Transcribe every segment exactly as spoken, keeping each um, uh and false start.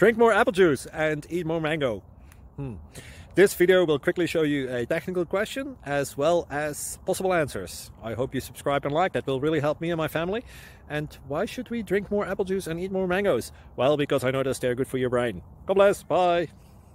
Drink more apple juice and eat more mango. Hmm. This video will quickly show you a technical question as well as possible answers. I hope you subscribe and like. That will really help me and my family. And why should we drink more apple juice and eat more mangoes? Well, because I noticed they're good for your brain. God bless. Bye.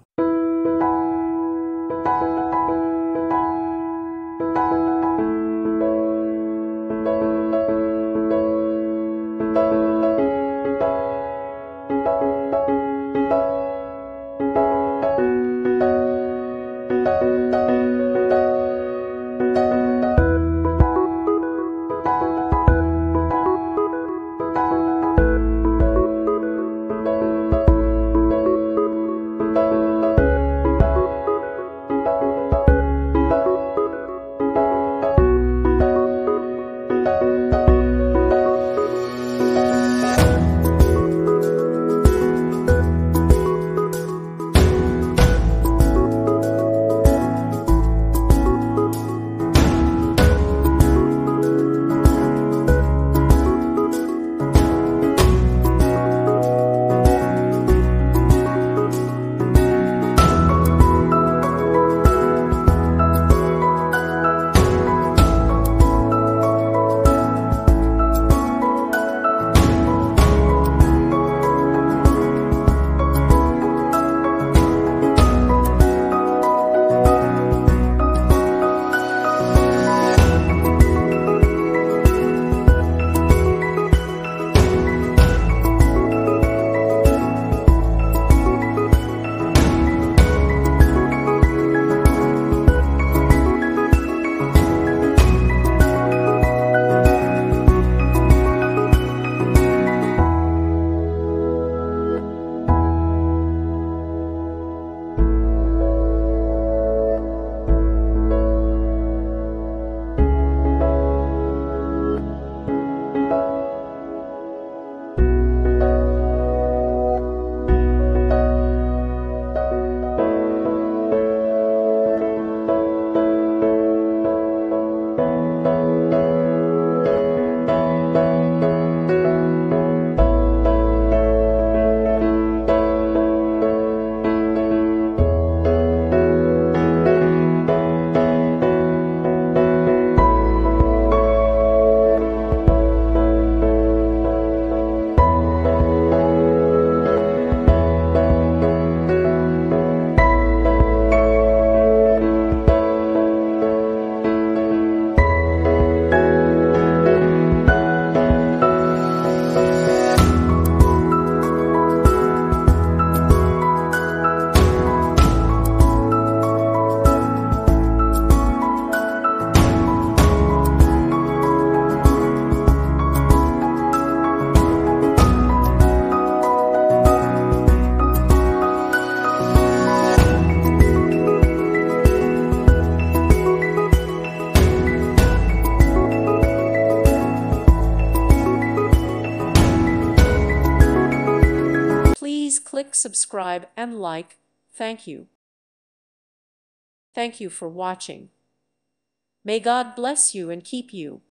Please click subscribe and like. Thank you. Thank you for watching. May God bless you and keep you.